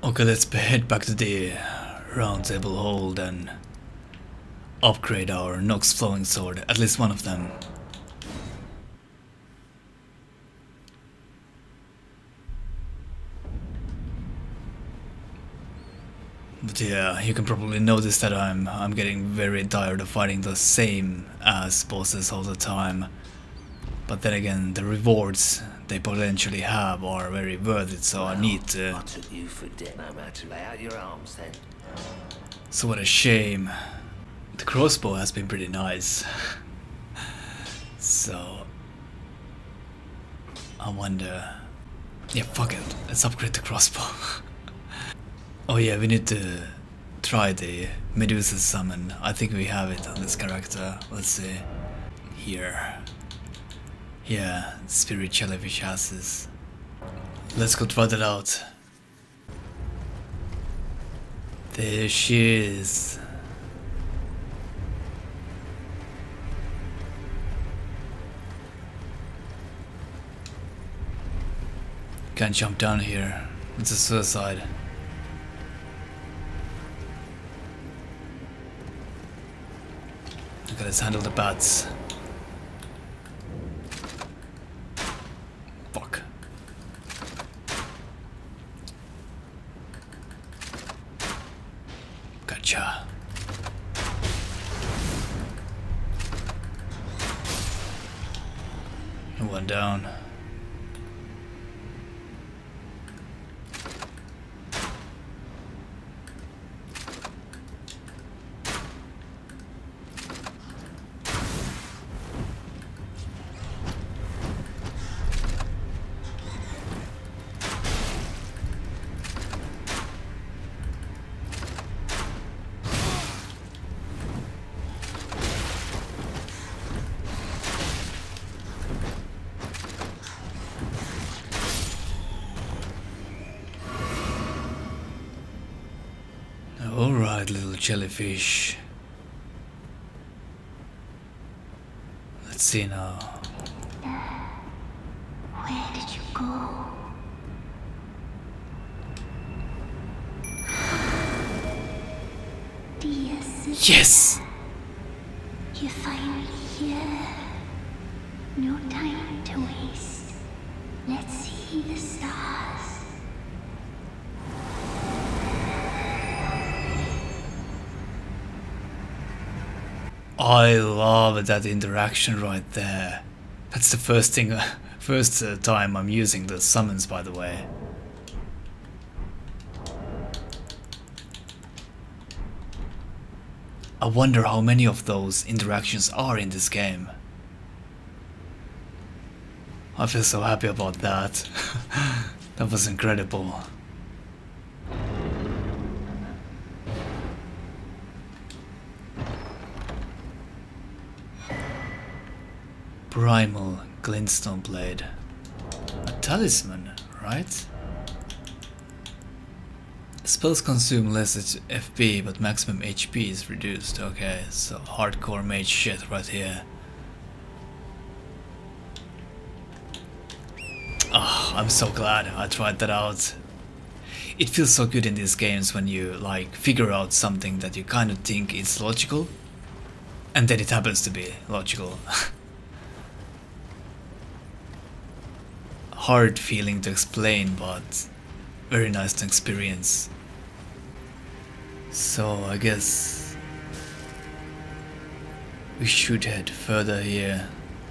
Okay, let's head back to the round table hold and upgrade our Nox flowing sword, at least one of them. But yeah, you can probably notice that I'm getting very tired of fighting the same ass bosses all the time. But then again, the rewards they potentially have are very worth it, so I need to. I took you for dead. No matter, lay out your arms then. So what a shame. The crossbow has been pretty nice. So I wonder. Yeah, fuck it. Let's upgrade the crossbow. Oh yeah, we need to try the Medusa summon. I think we have it on this character. Let's see. Here. Yeah, Spirit Jellyfish has this. Let's go try that out. There she is. Can't jump down here. It's a suicide. Okay, let's handle the bats. Fuck. Gotcha. One down. Alright, little jellyfish. Let's see now. Where did you go? Dear sister, Yes! you're finally here. No time to waste. Let's see the stars. I love that interaction right there. That's the first time I'm using the summons, by the way. I wonder how many of those interactions are in this game. I feel so happy about that. That was incredible. Primal Glintstone Blade. A talisman, right? Spells consume less FP, but maximum HP is reduced. Okay, so hardcore mage shit right here. Oh, I'm so glad I tried that out. It feels so good in these games when you like figure out something that you kind of think is logical, and then it happens to be logical. Hard feeling to explain, but very nice to experience. So I guess we should head further here.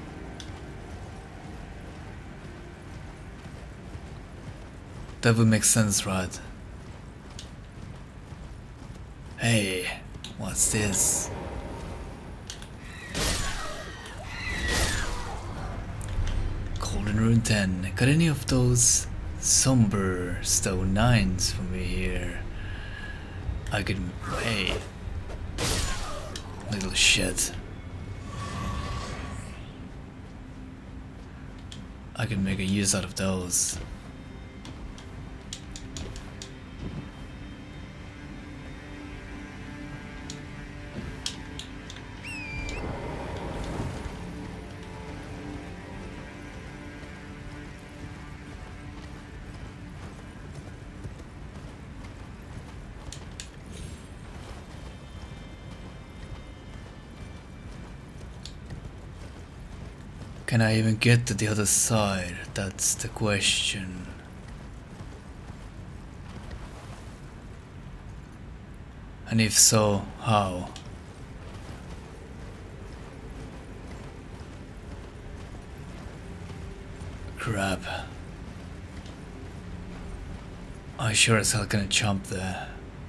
That would make sense, right? Hey, what's this? Golden Rune 10. Got any of those somber stone 9s for me here? I could. Hey. Little shit. I could make a use out of those. Can I even get to the other side? That's the question. And if so, how? Crap. I sure as hell gonna jump there.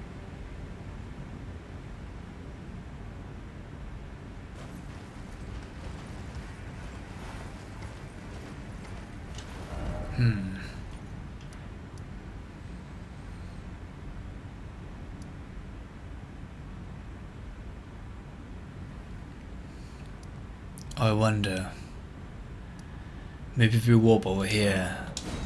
I wonder. Maybe if we warp over here.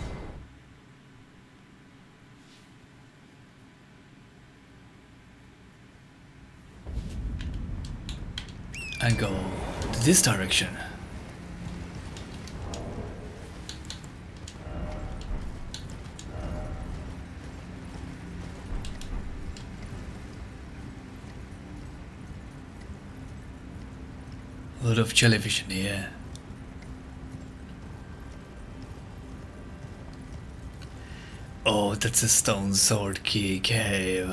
And go to this direction. A lot of jellyfish in here. Oh, that's a stone sword key cave.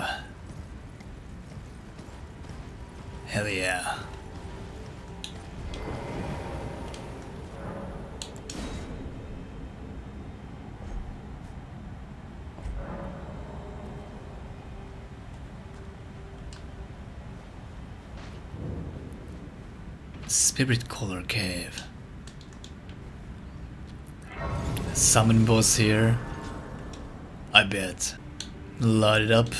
Hell yeah. Spirit Color Cave. Summon boss here. I bet. Load it up.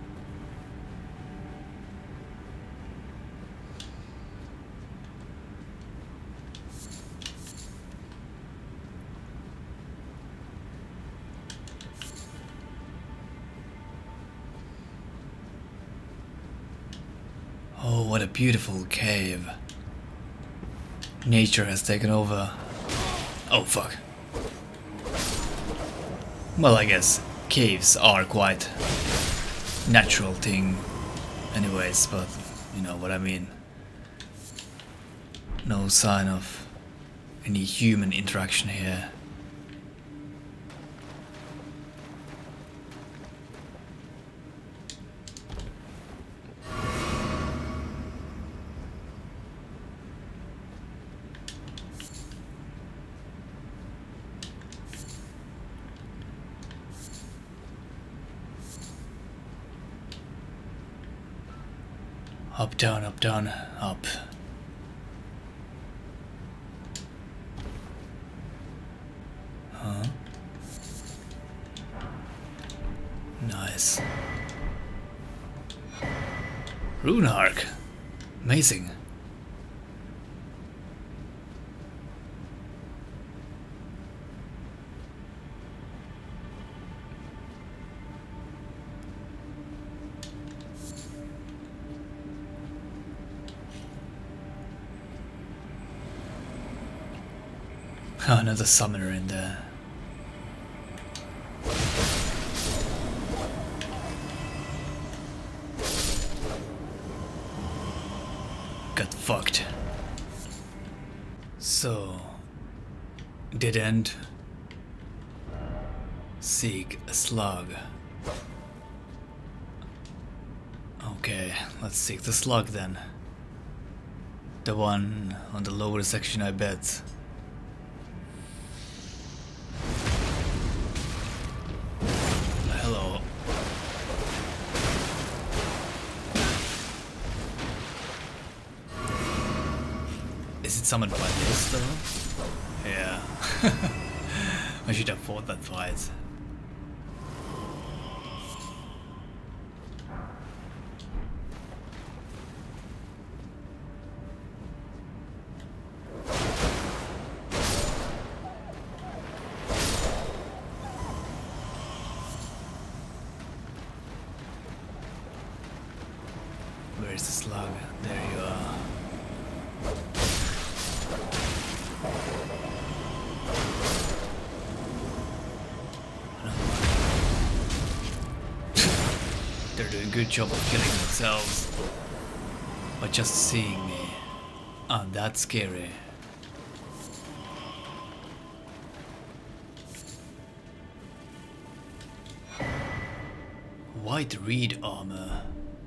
Oh, what a beautiful cave. Nature has taken over. Oh fuck. Well, I guess caves are quite natural thing anyways, but you know what I mean. No sign of any human interaction here. Up, down, up, down, up. Huh? Nice. Rune Arc. Amazing. Oh, another summoner in there. Got fucked. So, dead end. Seek a slug. Okay, let's seek the slug then. The one on the lower section, I bet. Hello. Is it summoned by this though? Yeah. I should have fought that fight. Where's the slug? There you are. They're doing a good job of killing themselves by just seeing me. Ah, that's scary. White reed armor.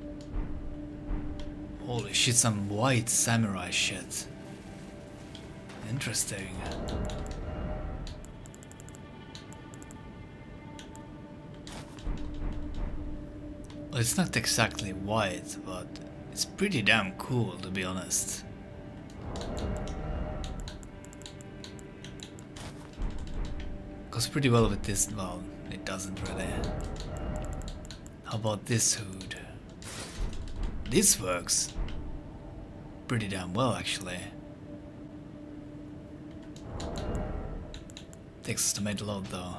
Holy shit, some white samurai shit. Interesting. Well, it's not exactly white, but it's pretty damn cool, to be honest. Goes pretty well with this. Well, it doesn't really. How about this hood? This works pretty damn well, actually. Takes us to make a load though.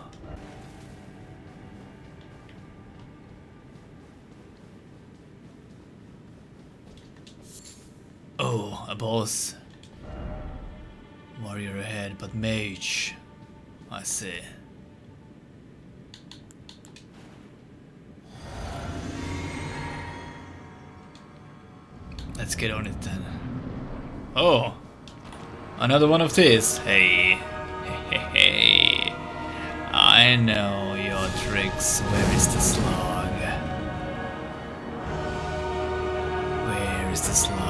Oh, a boss. Warrior ahead, but mage. I see. Let's get on it then. Oh! Another one of these. Hey. Hey, hey, hey. I know your tricks. Where is the slug? Where is the slug?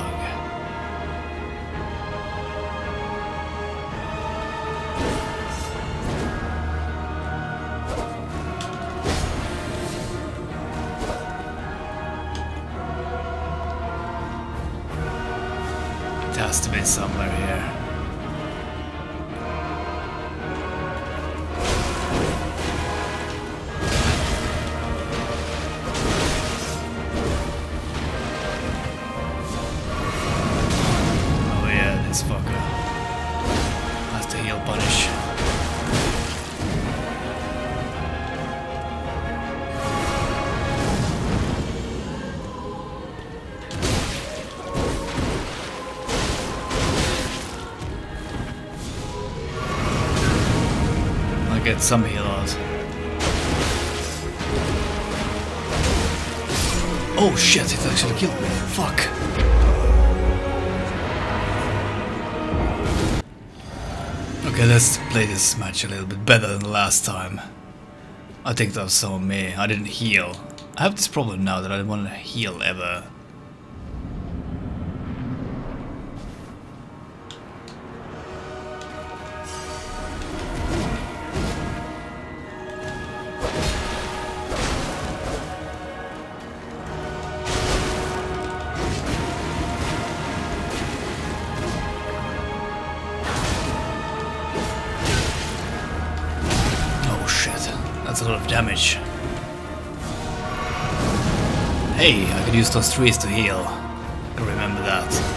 It has to be somewhere here. Oh yeah, this fucker has to heal punish. Get some heal out. Oh shit, it actually killed me. Fuck. Okay, let's play this match a little bit better than the last time. I think that was so me. I didn't heal. I have this problem now that I don't want to heal ever. That's a lot of damage. Hey, I could use those trees to heal. I can remember that.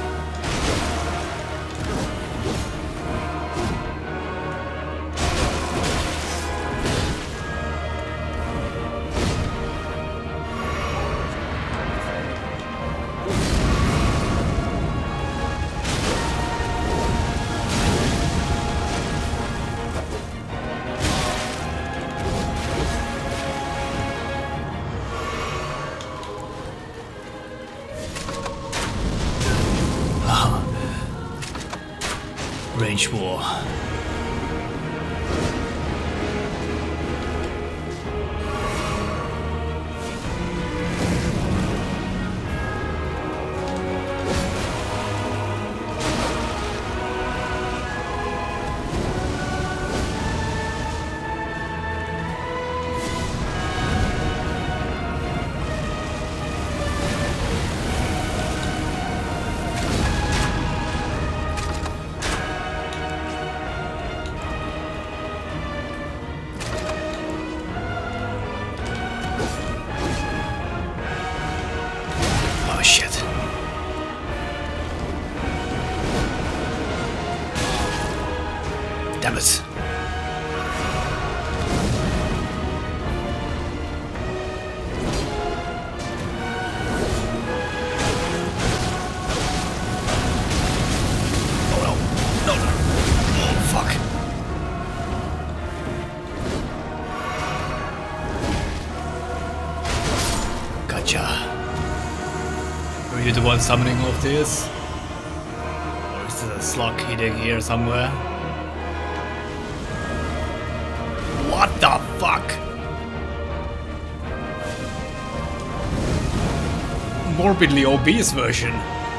Range war. Oh shit. Damn it. Oh no. No, no. Oh fuck. Gotcha. Are you the one summoning all of this? Or is there a slug hiding here somewhere? What the fuck? morbidly obese version.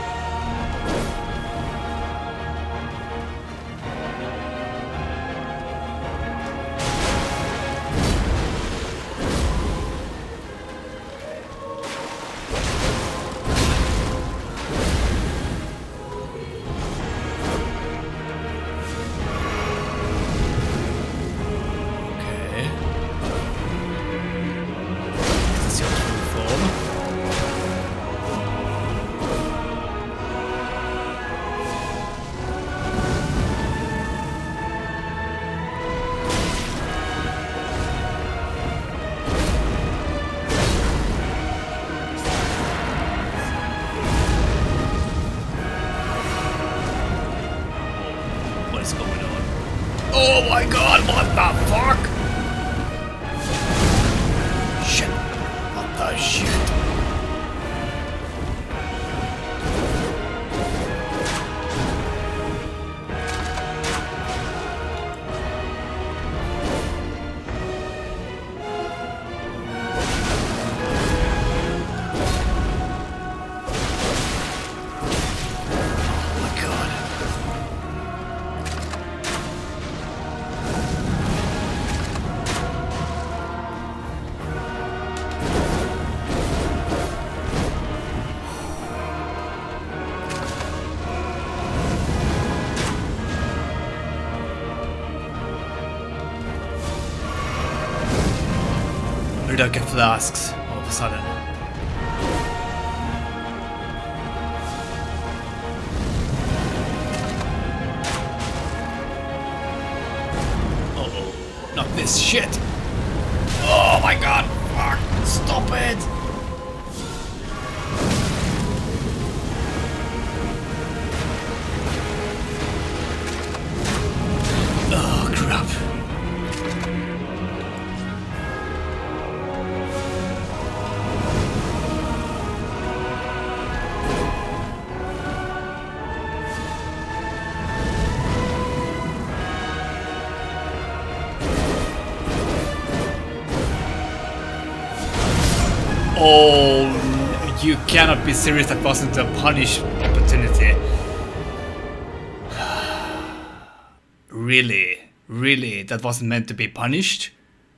Oh my god, what the fuck? Shit. What the shit? Get flasks all of a sudden. Uh-oh. Not this shit. Oh my god. Fuck. Stop it. Oh crap. Oh, you cannot be serious, that wasn't a punish opportunity. Really? Really? That wasn't meant to be punished?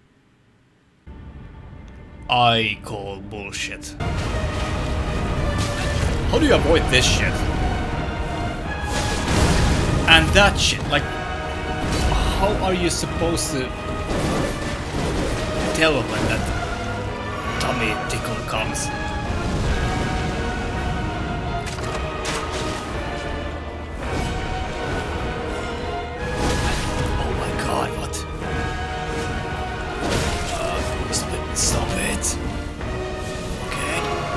I call bullshit. How do you avoid this shit? And that shit, like, how are you supposed to tell when that tummy tickle comes? Oh my god, what? Stop it. Okay.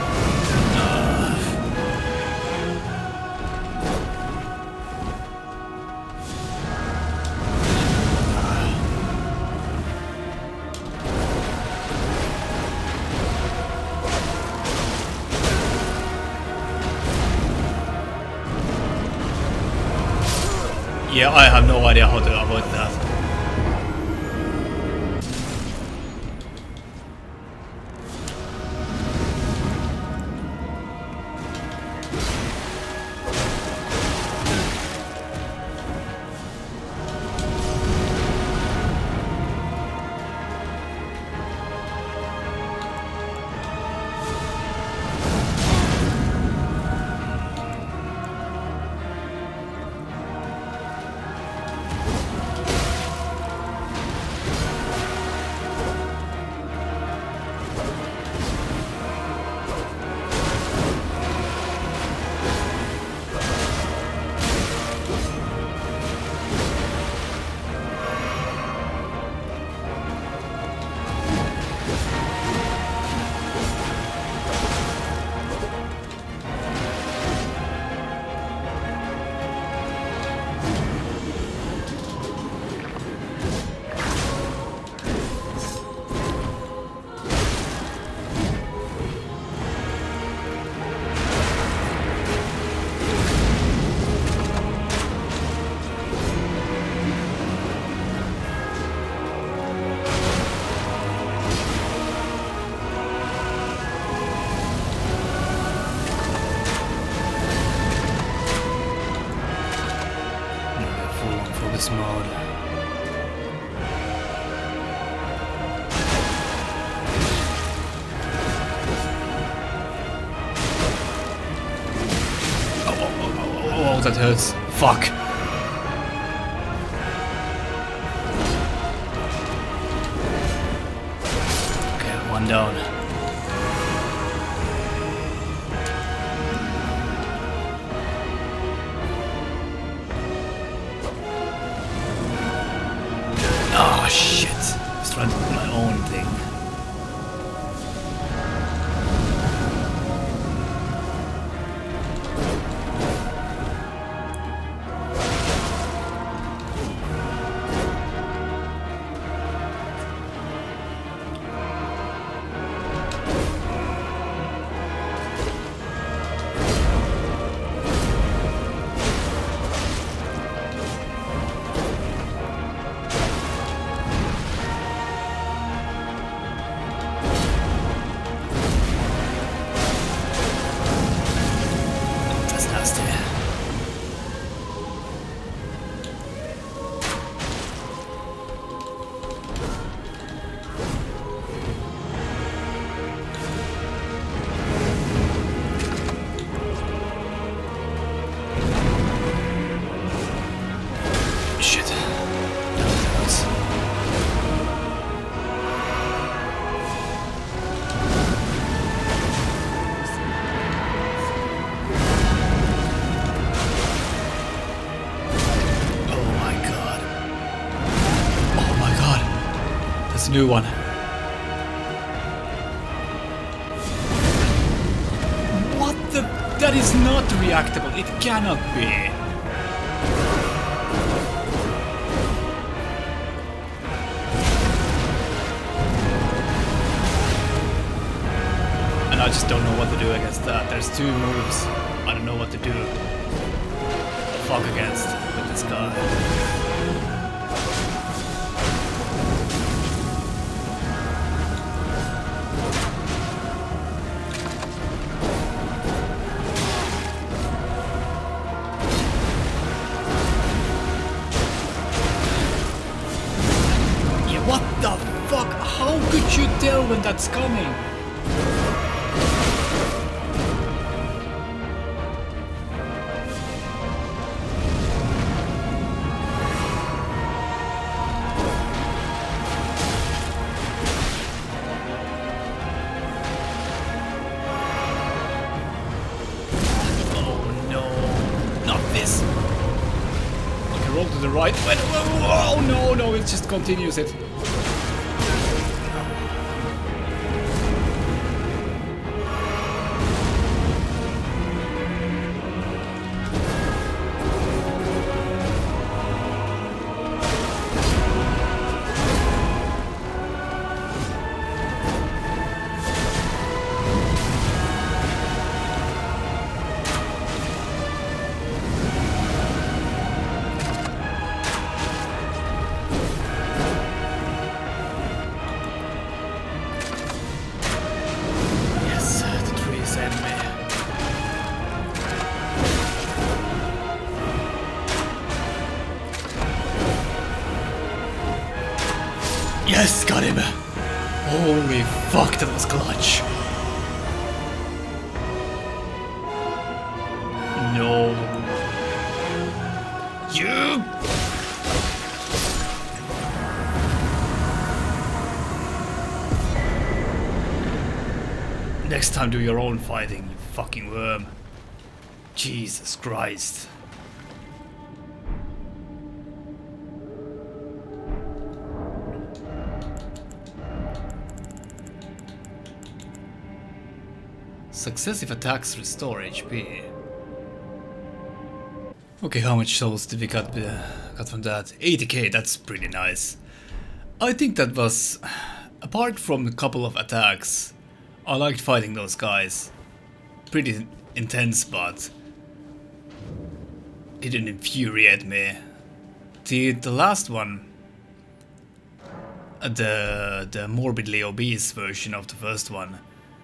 Yeah, I have no idea how to avoid that. that hurts. Fuck. Okay, one down. Oh shit. Just trying to do my own thing. That's nasty. Shit. That hurts. Oh my god. Oh my god. That's a new one. What the? That is not reactable. It cannot be. And I just don't know what to do against that. There's two moves. I don't know what to do. Fuck against with this guy. Yeah, what the fuck? How could you tell when that's coming? Oh no, not this. Okay, roll to the right. Wait, oh no, no, it just continues it. Yes, the trees and me. Yes, got him. Holy fuck, that was clutch. No. You. Next time do your own fighting, you fucking worm. Jesus Christ. Successive attacks restore HP. Okay, how much souls did we got from that? 80k, that's pretty nice. I think that was, apart from a couple of attacks, I liked fighting those guys. Pretty intense, but it didn't infuriate me. The last one, the morbidly obese version of the first one,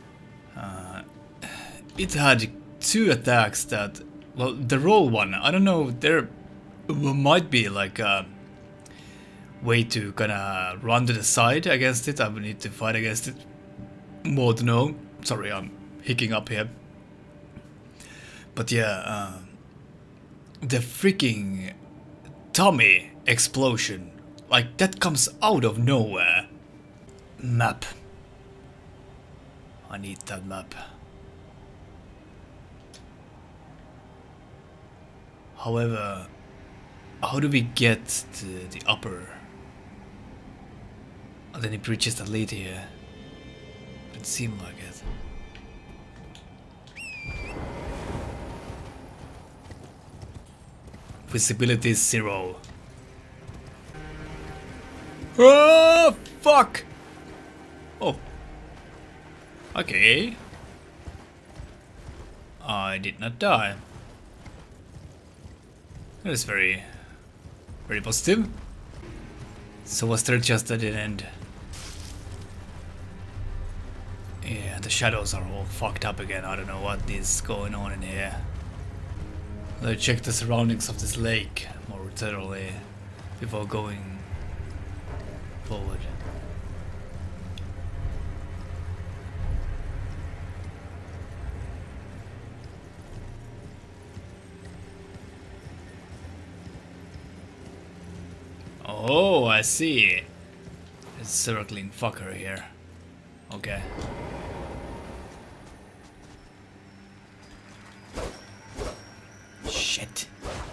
it had two attacks that, well, the roll one, I don't know, there might be like a way to kinda run to the side against it. I would need to fight against it more to know. Sorry, I'm hicking up here. But yeah, the freaking Tommy explosion. Like, that comes out of nowhere. Map. I need that map. However, how do we get to the upper? Are there any bridges that lead here? Doesn't seem like it. Visibility 0. Oh, fuck! Oh. Okay. I did not die. That is very positive. So was there just at the end? Yeah, the shadows are all fucked up again. I don't know what is going on in here. Let's check the surroundings of this lake more thoroughly before going forward. Oh, I see. It's a circling fucker here. Okay. Shit.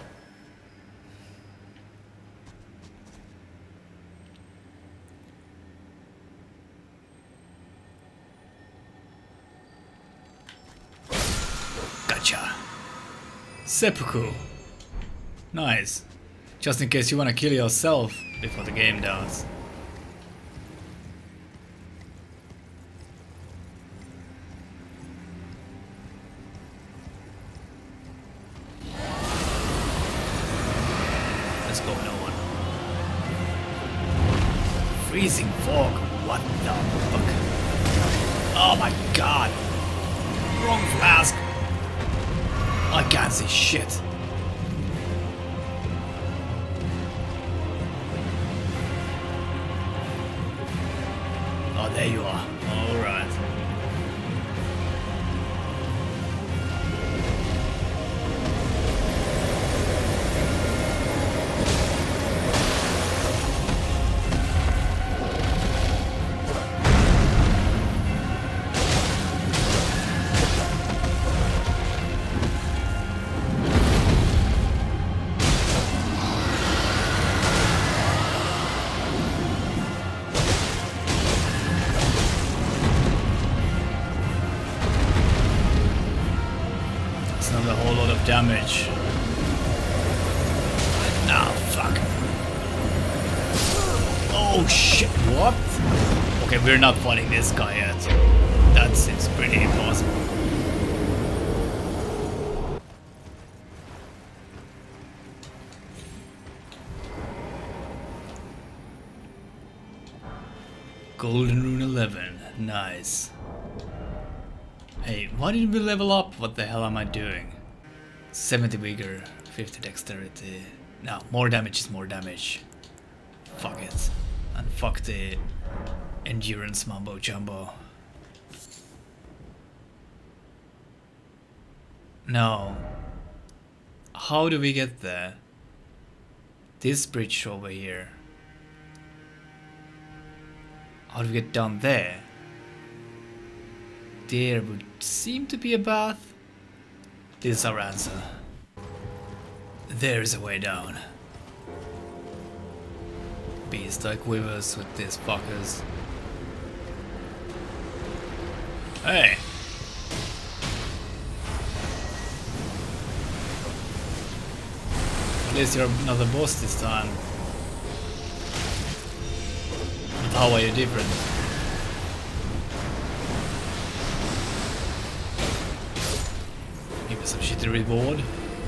Gotcha. Seppuku. Nice. Just in case you wanna kill yourself before the game does. Let's go, no one. Freezing fog. What the fuck? Oh my god. Wrong flask. I can't see shit. Oh, there you are. Alright. Not a whole lot of damage. Ah, fuck. Oh shit, what? Okay, we're not fighting this guy yet. That seems pretty impossible. Golden Rune 11, nice. Hey, why did we level up? What the hell am I doing? 70 vigor, 50 dexterity. No, more damage is more damage. Fuck it. And fuck the endurance mumbo jumbo. No. How do we get there? This bridge over here. How do we get down there? There would seem to be a path. This is our answer. There is a way down. Beast like quivers with these fuckers. Hey! At least you're not the boss this time. But how are you different? Give me some shitty reward.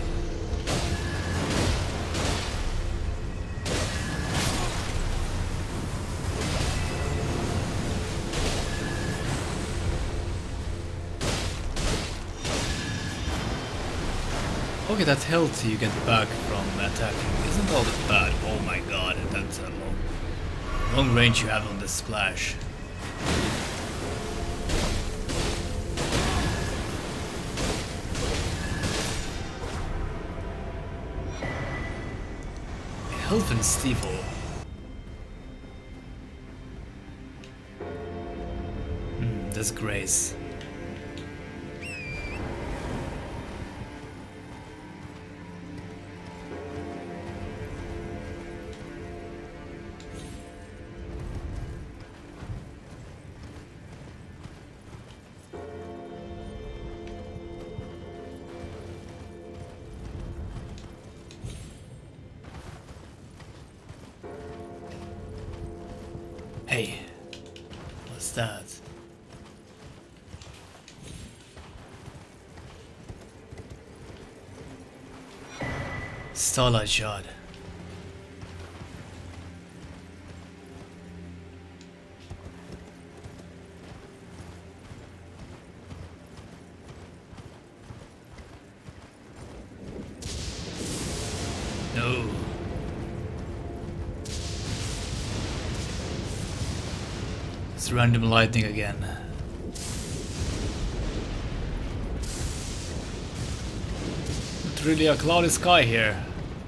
Okay, that health you get back from attacking isn't all that bad. Oh my god, that's a long range you have on the splash. Helfen Stiefel. That's Grace. Hey, what's that? Starlight Shard. No. It's random lightning again. Not really a cloudy sky here.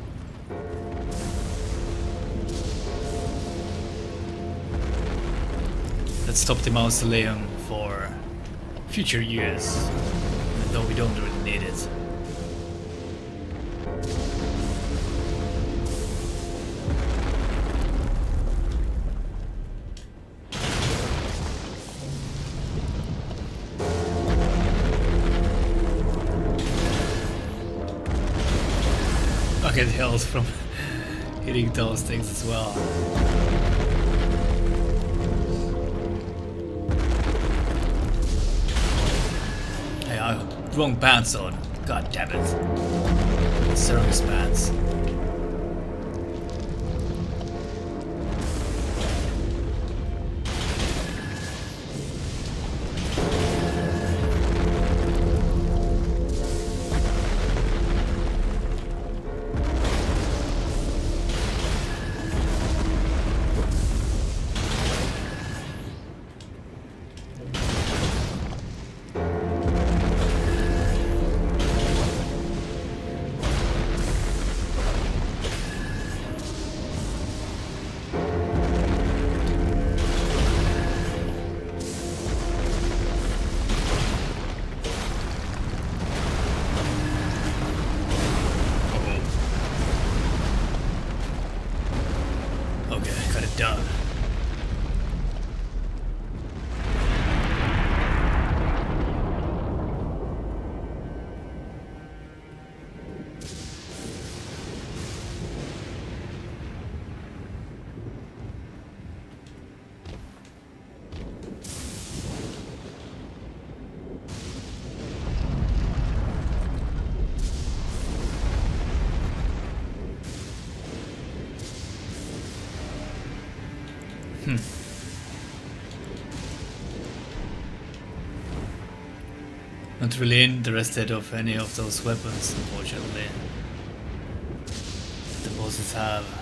Let's stop the mausoleum for future years, even though we don't really need it. I get health from hitting those things as well. Wrong pants on. God damn it. Service pants. Done. Not really interested of any of those weapons, unfortunately. The bosses have.